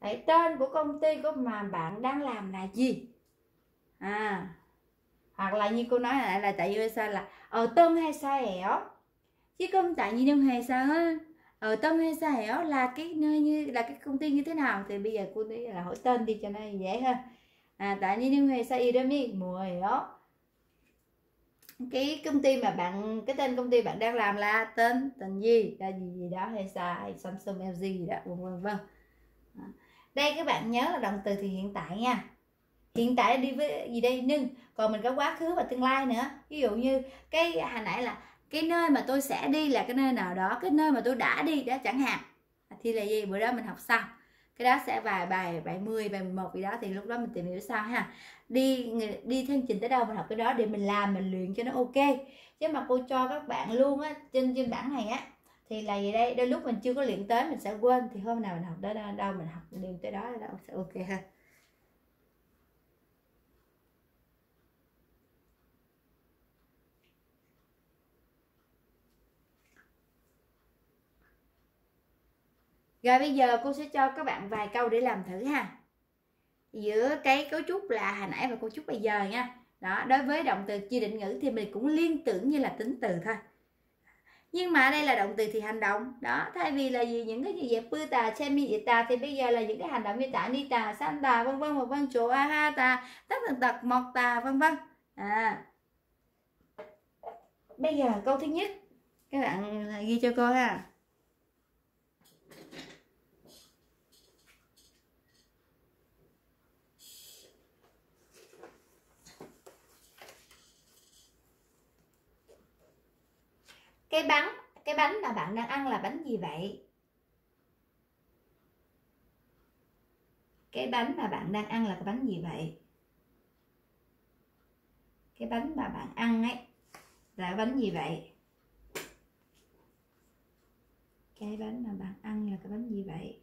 Vậy tên của công ty của mà bạn đang làm là gì? Hoặc là như cô nói lại là tại vì sao là tâm hay sao hẻo, chứ không tại vì nông hay sao á, tâm hay sao hẻo là cái nơi như là cái công ty như thế nào, thì bây giờ cô thấy là hỏi tên đi cho nó dễ hơn. Tại vì nông hay sao irami mùa hẻo, cái công ty mà bạn, cái tên công ty bạn đang làm là tên gì là gì đó, hay sao, hay Samsung LG gì đó, vân vân. Đây các bạn nhớ là động từ thì hiện tại nha, hiện tại đi với gì đây, nhưng còn mình có quá khứ và tương lai nữa. Ví dụ như cái hồi nãy là cái nơi mà tôi sẽ đi là cái nơi nào đó, cái nơi mà tôi đã đi đó chẳng hạn, thì là gì, bữa đó mình học sau cái đó sẽ bài 10 bài 11 gì đó, thì lúc đó mình tìm hiểu sau ha. Đi theo trình tới đâu mình học cái đó để mình làm, mình luyện cho nó ok. Chứ mà cô cho các bạn luôn á, trên bảng này á, thì là gì đây, đôi lúc mình chưa có luyện tới mình sẽ quên, thì hôm nào mình học tới đâu mình học luyện tới đó sẽ ok ha. Rồi bây giờ cô sẽ cho các bạn vài câu để làm thử ha. Giữa cái cấu trúc là hồi nãy và cấu trúc bây giờ nha. Đó, đối với động từ chia định ngữ thì mình cũng liên tưởng như là tính từ thôi. Nhưng mà đây là động từ thì hành động. Đó, thay vì là gì những cái gì vậy pư tà, chemi tà, thì bây giờ là những cái hành động như tả, ni tà, san tà, vân vân, chỗ a ha tà, tất tần tật, mọc tà, vân vân. Bây giờ câu thứ nhất, các bạn ghi cho cô ha. Cái bánh mà bạn đang ăn là bánh gì vậy? Cái bánh mà bạn đang ăn là cái bánh gì vậy? Cái bánh mà bạn ăn ấy là cái bánh gì vậy? Cái bánh mà bạn ăn là cái bánh gì vậy?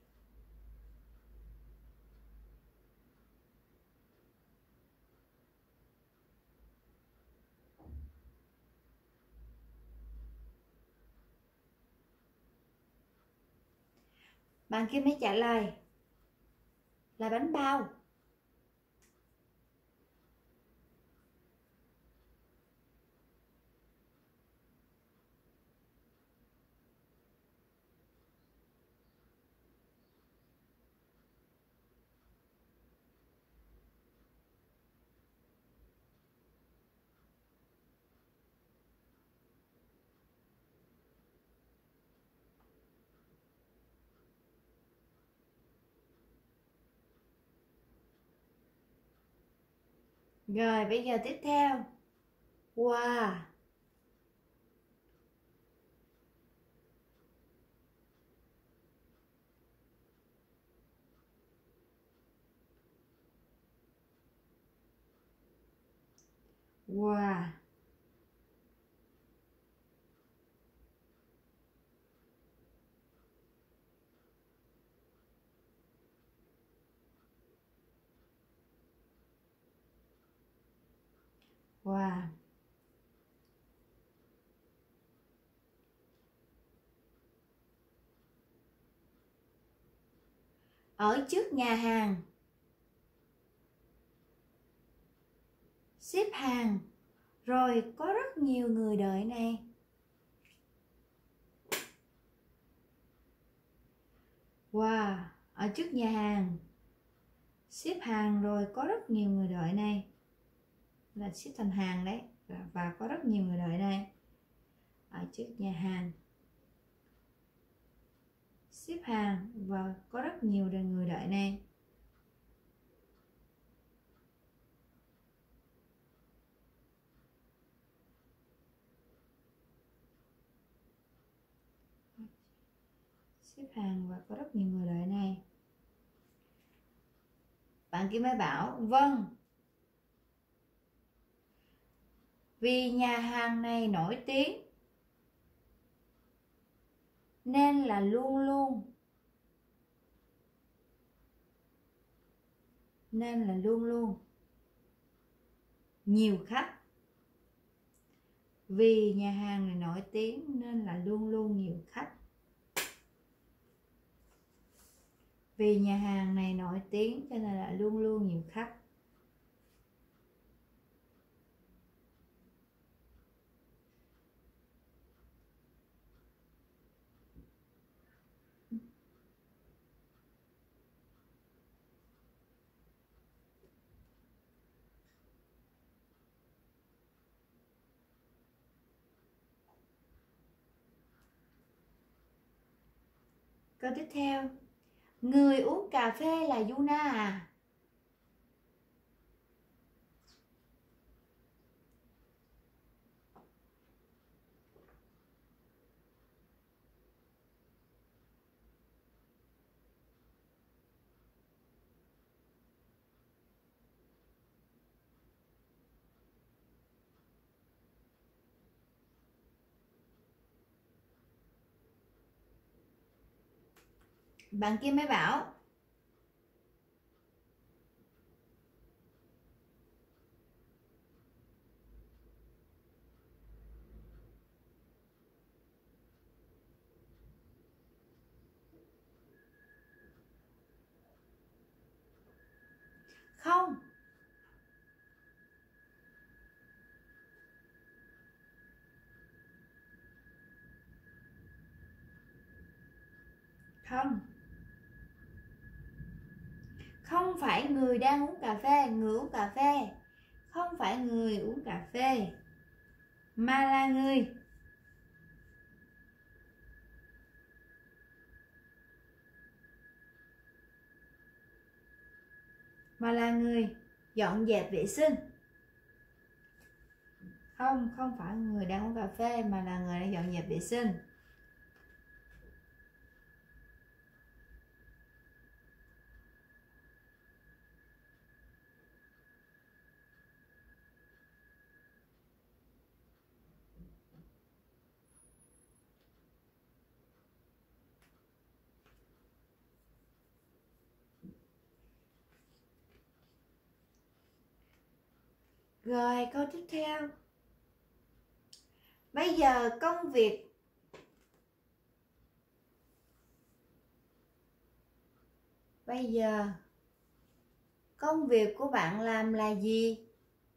Bạn kia mới trả lời là bánh bao. Rồi bây giờ tiếp theo. Wow. Wow. Wow. Ở trước nhà hàng, xếp hàng, rồi có rất nhiều người đợi này. Wow. Ở trước nhà hàng, xếp hàng rồi có rất nhiều người đợi này, là xếp thành hàng đấy, và có rất nhiều người đợi này. Ở trước nhà hàng, xếp hàng và có rất nhiều người đợi này. Xếp hàng và có rất nhiều người đợi này. Bạn kia mới bảo vâng, vì nhà hàng này nổi tiếng nên là luôn luôn nhiều khách. Vì nhà hàng này nổi tiếng nên là luôn luôn nhiều khách. Vì nhà hàng này nổi tiếng cho nên là luôn luôn nhiều khách. Câu tiếp theo, người uống cà phê là Yuna à? Bạn kia mới bảo không. Không, không phải người đang uống cà phê, người uống cà phê. Không phải người uống cà phê, mà là người. Mà là người dọn dẹp vệ sinh. Không, không phải người đang uống cà phê, mà là người đang dọn dẹp vệ sinh. Rồi câu tiếp theo, bây giờ công việc của bạn làm là gì?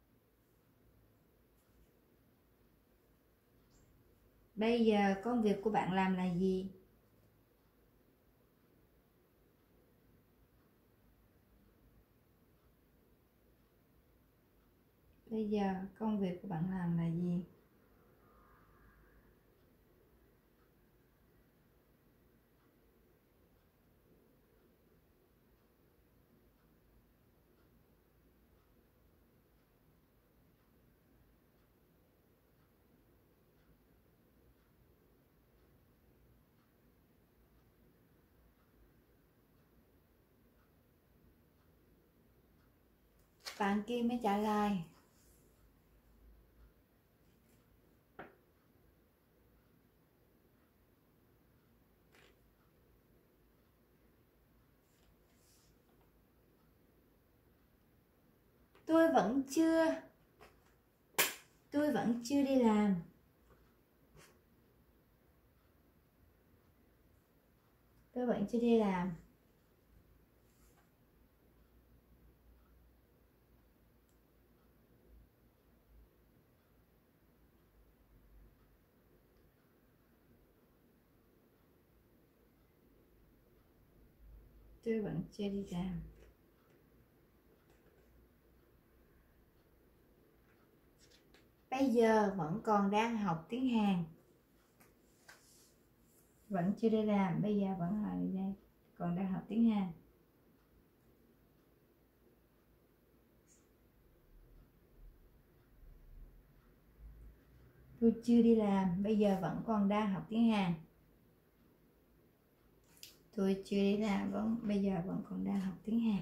Bây giờ công việc của bạn làm là gì? Bây giờ công việc của bạn làm là gì? Bạn kia mới trả lời tôi vẫn chưa đi làm. Tôi vẫn chưa đi làm. Tôi vẫn chưa đi làm. Bây giờ vẫn còn đang học tiếng Hàn. Vẫn chưa đi làm, bây giờ vẫn là đây, còn đang học tiếng Hàn. Tôi chưa đi làm, bây giờ vẫn còn đang học tiếng Hàn. Tôi chưa đi làm, bây giờ vẫn còn đang học tiếng Hàn.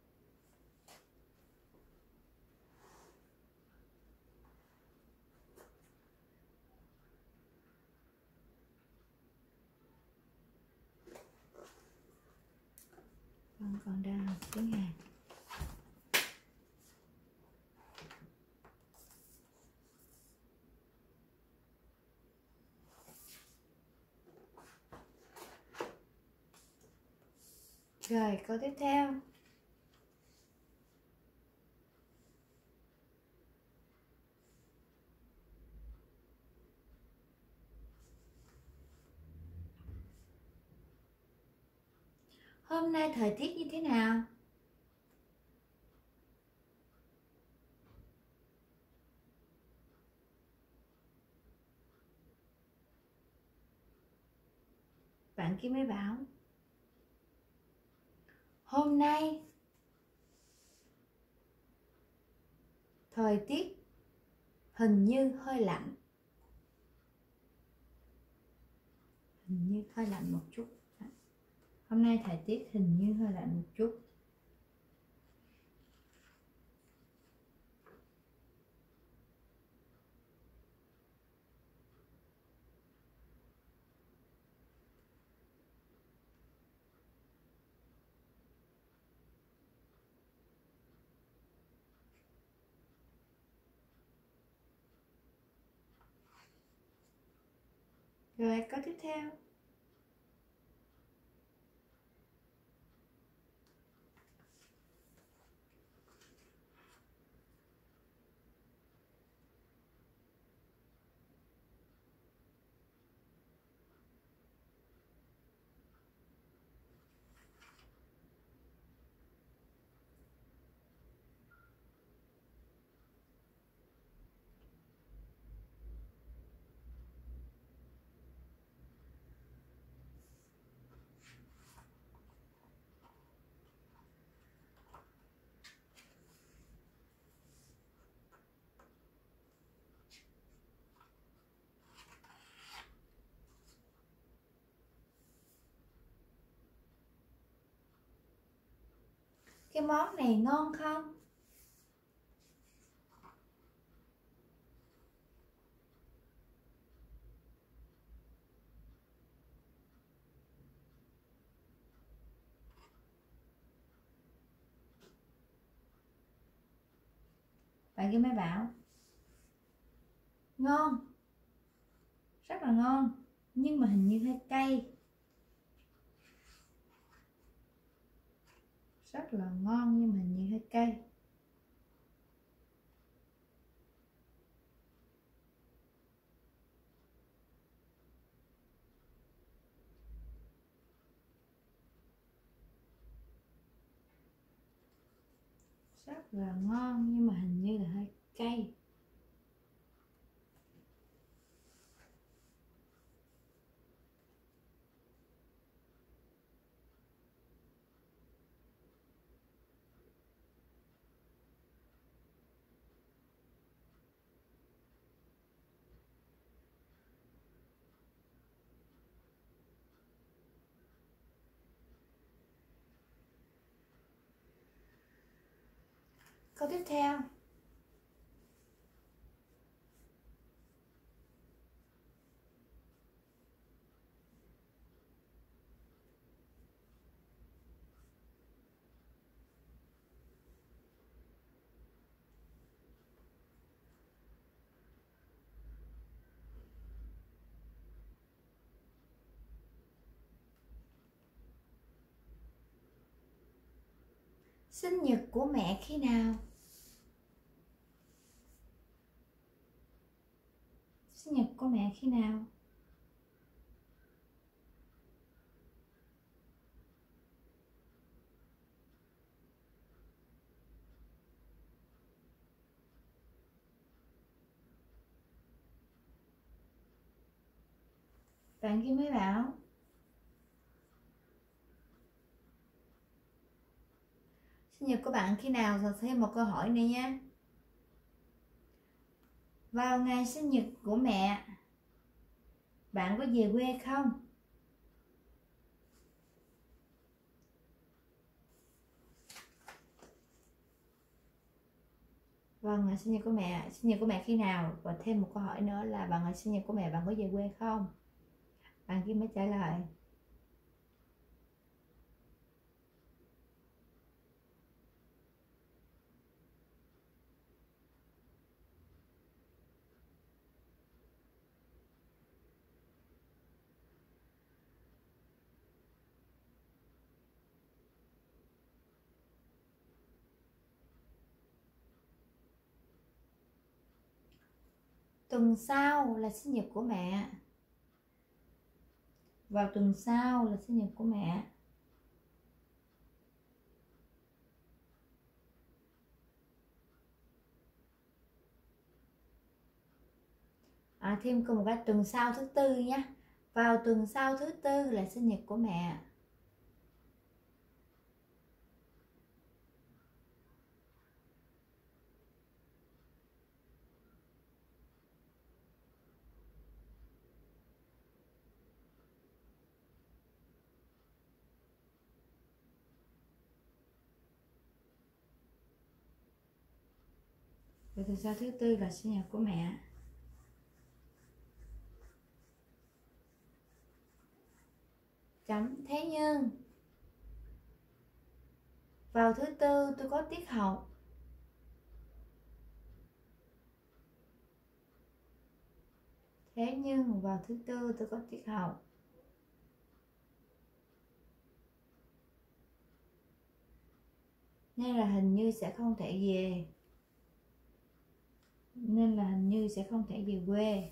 Vẫn còn đang học tiếng Hàn. Rồi câu tiếp theo. Hôm nay thời tiết như thế nào? Bạn kia mới bảo hôm nay thời tiết hình như hơi lạnh. Hình như hơi lạnh một chút. Hôm nay thời tiết hình như hơi lạnh một chút. Rồi câu tiếp theo. Cái món này ngon không? Bạn kia mới bảo ngon, rất là ngon, nhưng mà hình như hơi cay. Rất là ngon nhưng mà hình như hơi cay. Rất là ngon nhưng mà hình như là hơi cay. Câu tiếp theo. Sinh nhật của mẹ khi nào? Sinh nhật của mẹ khi nào? Bạn kia mới bảo sinh nhật của bạn khi nào? Rồi thêm một câu hỏi nữa nha. Vào ngày sinh nhật của mẹ, bạn có về quê không? Vào ngày sinh nhật của mẹ, sinh nhật của mẹ khi nào? Và thêm một câu hỏi nữa là vào ngày sinh nhật của mẹ bạn có về quê không? Bạn kia mới trả lời tuần sau là sinh nhật của mẹ. Vào tuần sau là sinh nhật của mẹ. Thêm cùng một cái tuần sau thứ tư nhé. Vào tuần sau thứ tư là sinh nhật của mẹ. Vào tuần sau thứ tư là sinh nhật của mẹ. Chấm. Thế nhưng vào thứ tư tôi có tiết học. Thế nhưng vào thứ tư tôi có tiết học. Nên là hình như sẽ không thể về. Nên là hình như sẽ không thể về quê.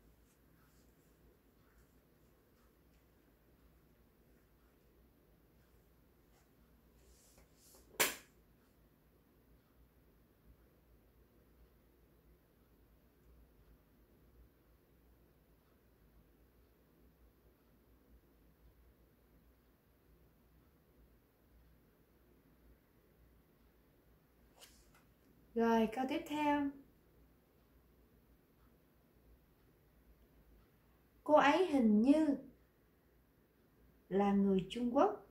Rồi câu tiếp theo. Cô ấy hình như là người Trung Quốc.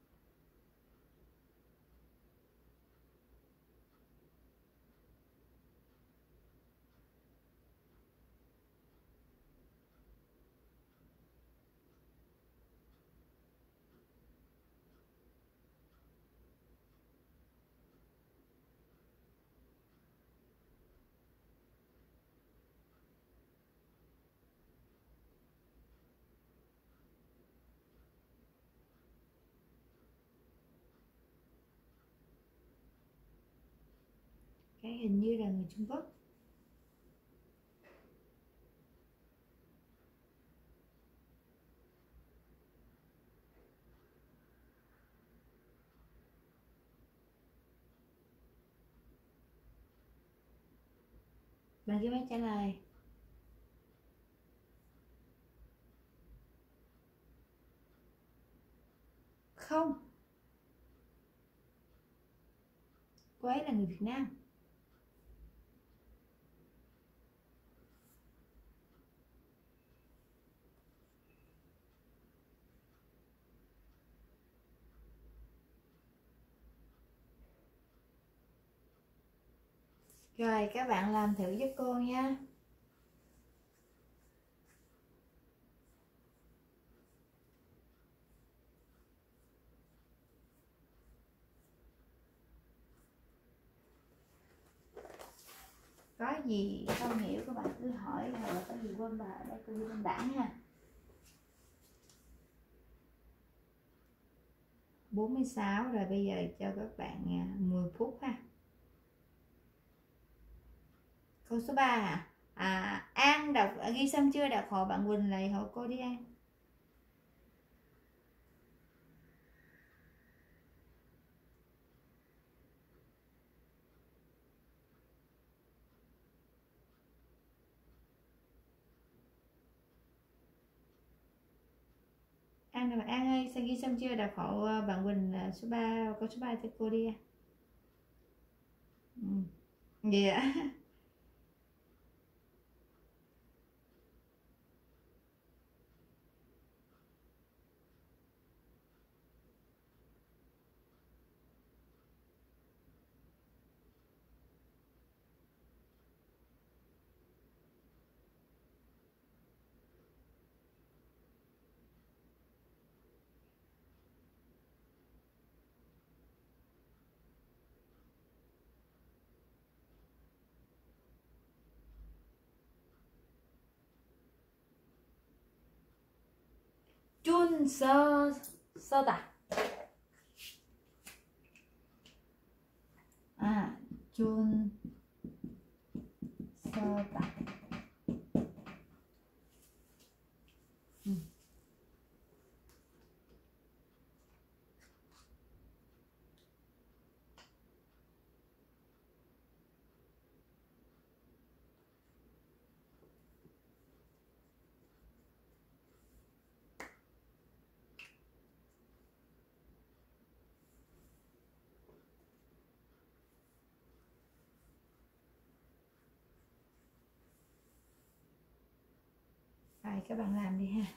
Cái hình như là người Trung Quốc. Bạn ghi máy trả lời. Không. Cô ấy là người Việt Nam. Rồi các bạn làm thử giúp cô nha. Có gì không hiểu các bạn cứ hỏi, hoặc là có gì quên bà ở đây tôi ghi trên bảng nha. 46 rồi, bây giờ cho các bạn 10 phút ha. Câu số 3 An đọc ghi xong chưa? Đọc hộ bạn Quỳnh lại hộ cô đi An. An ơi, sao ghi xong chưa? Đọc hộ bạn Quỳnh số 3, câu số 3 cho cô đi. Gì ạ? Chun sơ sơ tả. Chun sơ tả. bài các bạn làm đi ha.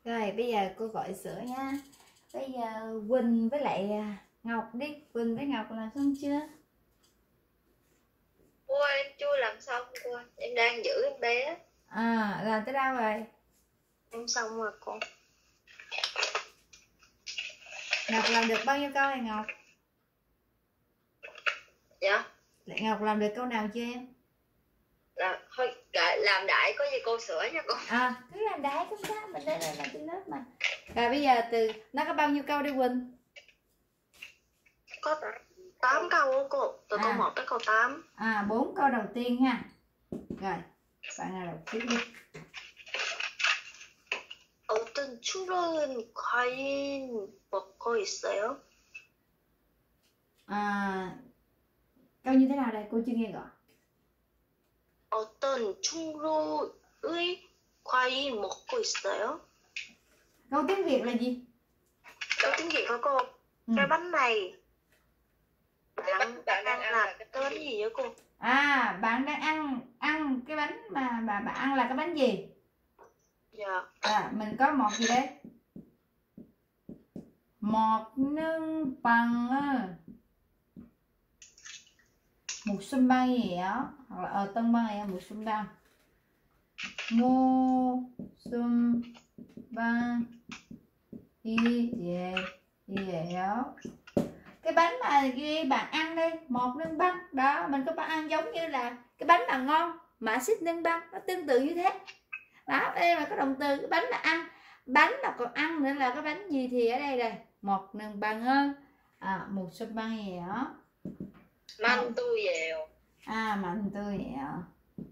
Rồi bây giờ cô gọi sữa nha. Bây giờ Quỳnh với lại Ngọc đi. Quỳnh với Ngọc làm xong chưa? Cô ơi, em chưa làm xong cô ơi. Em đang giữ em bé. À, làm tới đâu rồi? Em xong rồi cô. Ngọc làm được bao nhiêu câu này Ngọc? Dạ. Lại Ngọc làm được câu nào chưa em? Thôi làm đại có gì cô sửa nha cô. À, cứ làm đại không sao, mình đây là trên lớp mà. Rồi bây giờ từ nó có bao nhiêu câu đi Quỳnh? Có 8 câu đó cô. Từ câu 1 tới câu 8. 4 câu đầu tiên ha. Rồi, bạn nào đọc trước đi. 어떤 출은 과일 먹고 있어요? Câu như thế nào đây? Cô chưa nghe rõ. 어떤 충로의 과일 먹고 있어요? Câu tiếng Việt là gì? Câu tiếng Việt hả cô? Cái bánh này bạn đang làm cái bánh gì vậy cô? Bạn đang ăn cái bánh mà bạn ăn là cái bánh gì? Dạ. Mình có một gì đây? Một nâng bằng một xung băng gì đó, hoặc là ở tân băng này một xung băng. Mô xung băng y gì đó. Cái bánh mà ghi bạn ăn đây, một nâng băng đó, mình có bạn ăn giống như là cái bánh là ngon mà xích nâng băng, nó tương tự như thế đó. Đây mà có động từ cái bánh là ăn, bánh là còn ăn nữa là cái bánh gì thì ở đây đây một nâng băng hơn một xung băng gì đó. 만두예요. 만두예요.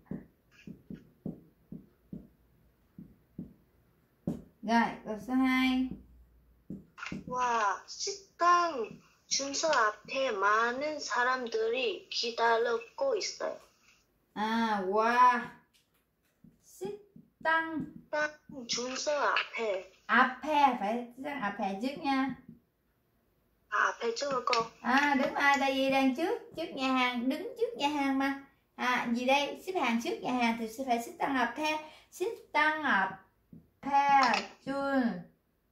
Rồi, câu số 2. 와, 식당 준서 앞에 많은 사람들이 기다리고 있어요. 와. 식당 준서 앞에. 앞에 phải 앞에 trước nha. 앞에 trước hả cô? Đúng rồi, tại vì đang trước nhà hàng, đứng trước nhà hàng mà. Gì đây? Xếp hàng trước nhà hàng thì sẽ phải 식당 앞에. 식당 앞에 줄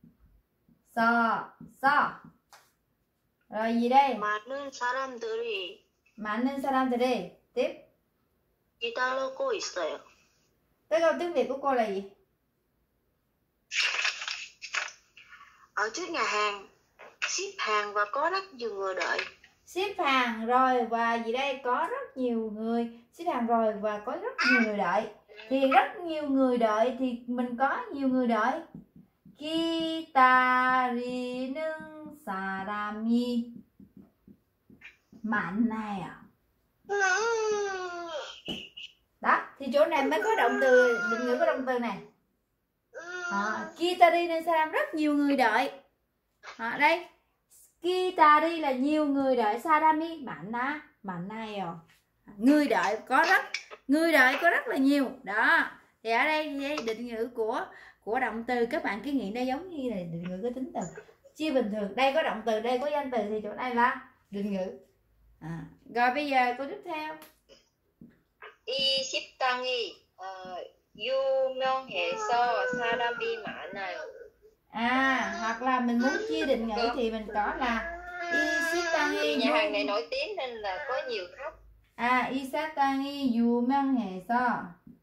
서. Rồi gì đây? 많은 사람들이 tiếp 기다리고 있어요. Cái câu tiếng Việt của cô là gì? Ở trước nhà hàng, xếp hàng và có rất nhiều người đợi. Xếp hàng rồi và gì đây? Có rất nhiều người. Xếp hàng rồi và có rất nhiều người đợi. Thì rất nhiều người đợi thì mình có nhiều người đợi. 기다리는 사람이 많아요. Đó, thì chỗ này mới có động từ, định ngữ có động từ này. 기다리는 사람 rất nhiều người đợi. Đây, 기다리 là nhiều người đợi, 사람이 많아요. Người đợi có rất là nhiều. Đó. Thì ở đây định ngữ của động từ các bạn ký nghị nó giống như là định ngữ có tính từ chia bình thường. Đây có động từ, đây có danh từ thì chỗ này là định ngữ. Rồi bây giờ câu tiếp theo. 이 식당이 유명해서 사람이 많아요. Hoặc là mình muốn chia định ngữ thì mình có là 이 nhà hàng này nổi tiếng nên là có nhiều khách. 이 식당이 유명해서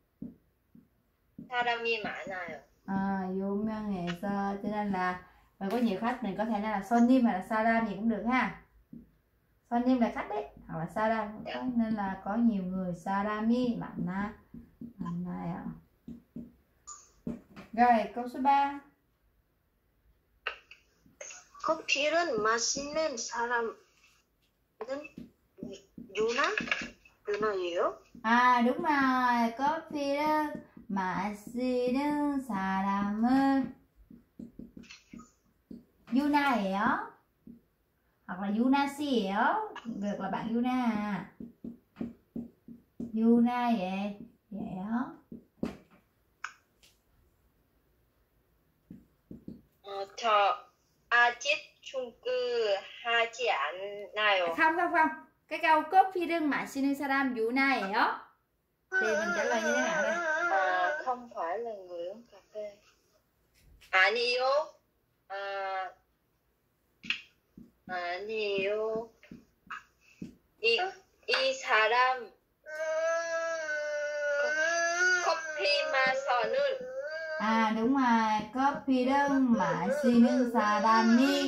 사람이 많아요. 유명해서, cho nên là mình có nhiều khách, mình có thể nói là 손님 hay là 사람 gì cũng được ha. 손님 là khách đấy, hoặc là 사람 nên là có nhiều người. 사람이 많아요. Rồi câu số 3. 커피를 마시는 사람은 유나예요? Đúng rồi, 커피를 마시는 사람은 유나예요. Hoặc là Yuna 씨예요. Được là bạn Yuna. Yuna 예요. 저 아직 출근하지 않나요? Không. Cái câu 커피를 마시는 사람 유나예요. Thì mình trả lời như thế nào đây? Không phải là người uống cà phê. 아니요. 아니요. 이 사람 커피 마셔는 đúng rồi, 커피를 마시는 사람이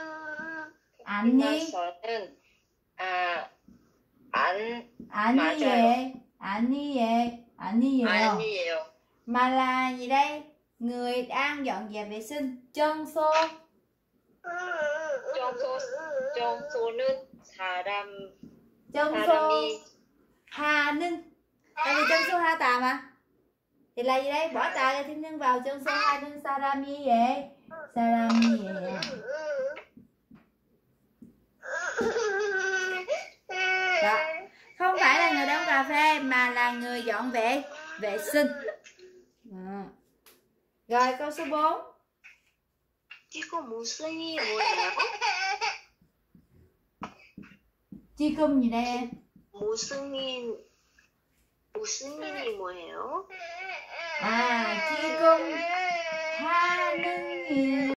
아니 아니에요. Mà là gì đây? Người đang dọn dẹp vệ sinh. 청소. 청소는 청소하는. Tại vì 청소하다 mà. Thì là gì đây? Bỏ tà ra thêm nhân vào. 청소하는 사람이에요. 사람이에요. Đó. Không phải là người đóng cà phê mà là người dọn vệ sinh. Rồi câu số 4. 이거 무슨 일이 뭐예요? 지금 gì đây em? 무슨 일이 뭐예요? 지금 하는 일